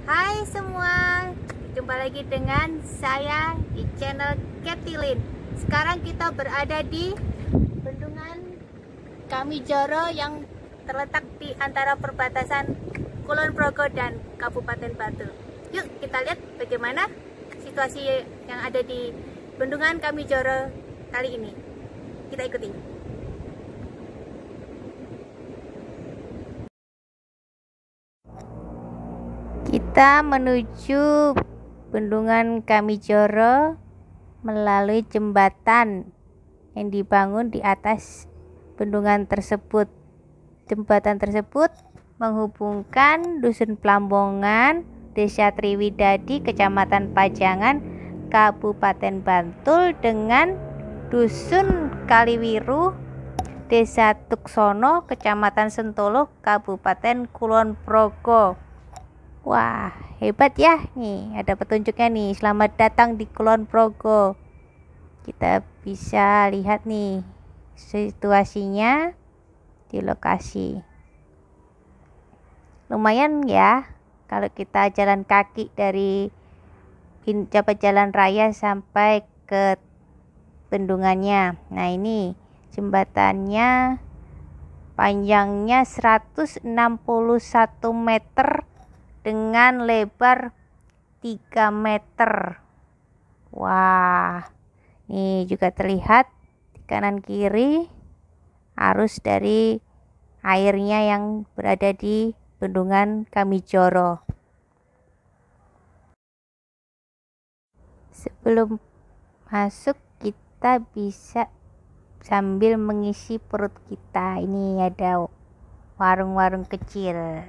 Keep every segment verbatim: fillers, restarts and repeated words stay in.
Hai semua, jumpa lagi dengan saya di channel Ketilin. Sekarang kita berada di Bendungan Kamijoro yang terletak di antara perbatasan Kulon Progo dan Kabupaten Bantul. Yuk kita lihat bagaimana situasi yang ada di Bendungan Kamijoro kali ini. Kita ikuti. Kita menuju Bendungan Kamijoro melalui jembatan yang dibangun di atas bendungan tersebut. Jembatan tersebut menghubungkan Dusun Plambongan, Desa Triwidadi, Kecamatan Pajangan, Kabupaten Bantul dengan Dusun Kaliwiru, Desa Tuksono, Kecamatan Sentolo, Kabupaten Kulon Progo. Wah, hebat ya. Nih, ada petunjuknya nih. Selamat datang di Kulon Progo. Kita bisa lihat nih situasinya di lokasi. Lumayan ya kalau kita jalan kaki dari Jabat Jalan Raya sampai ke bendungannya. Nah, ini jembatannya panjangnya seratus enam puluh satu meter dengan lebar tiga meter. Wah, ini juga terlihat di kanan kiri arus dari airnya yang berada di Bendungan Kamijoro. Sebelum masuk kita bisa sambil mengisi perut kita. Ini ada warung-warung kecil.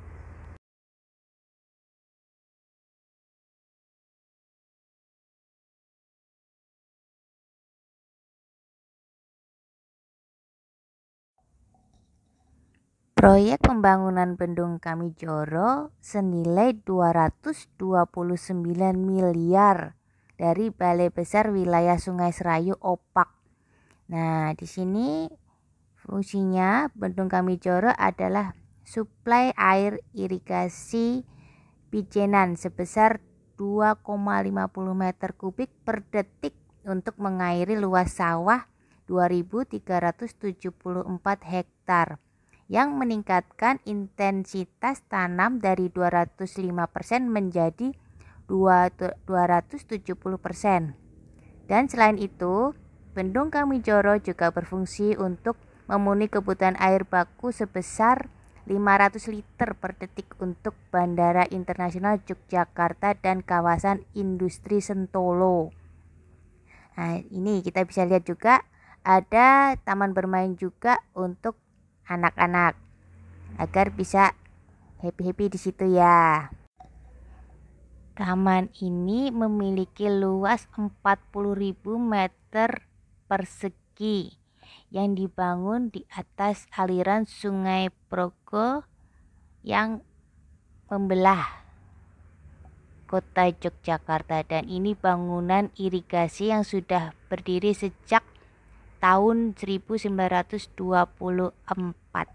Proyek pembangunan Bendung Kamijoro senilai dua ratus dua puluh sembilan miliar dari Balai Besar Wilayah Sungai Serayu O P A K. Nah, di sini fungsinya Bendung Kamijoro adalah suplai air irigasi Pijenan sebesar dua koma lima puluh meter kubik per detik untuk mengairi luas sawah dua ribu tiga ratus tujuh puluh empat hektar. Yang meningkatkan intensitas tanam dari dua ratus lima persen menjadi dua ratus tujuh puluh persen. Dan selain itu, Bendung Kamijoro juga berfungsi untuk memenuhi kebutuhan air baku sebesar lima ratus liter per detik untuk Bandara Internasional Yogyakarta dan kawasan industri Sentolo. Nah, ini kita bisa lihat juga ada taman bermain juga untuk anak-anak agar bisa happy-happy di situ ya. Taman ini memiliki luas empat puluh ribu meter persegi yang dibangun di atas aliran Sungai Progo yang membelah kota Yogyakarta, dan ini bangunan irigasi yang sudah berdiri sejak tahun seribu sembilan ratus dua puluh empat.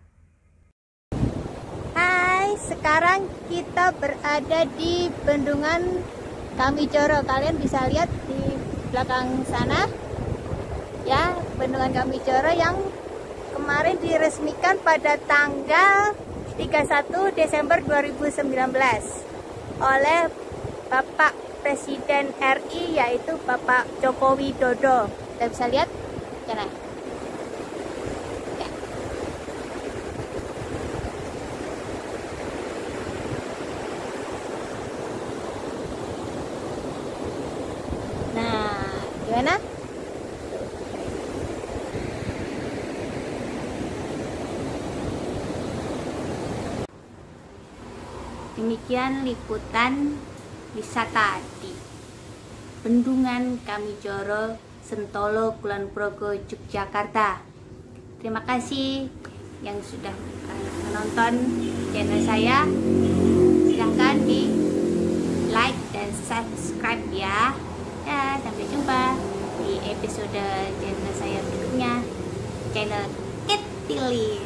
Hai, sekarang kita berada di Bendungan Kamijoro. Kalian bisa lihat di belakang sana ya, Bendungan Kamijoro yang kemarin diresmikan pada tanggal tiga puluh satu Desember dua ribu sembilan belas oleh Bapak Presiden R I, yaitu Bapak Joko Widodo. Kita bisa lihat ya. Nah, gimana? Demikian liputan wisata di Bendungan Kamijoro, Sentolo, Kulon Progo, Yogyakarta. Terima kasih yang sudah menonton channel saya. Silahkan di like dan subscribe ya. Ya, sampai jumpa di episode channel saya berikutnya, channel Ketilin.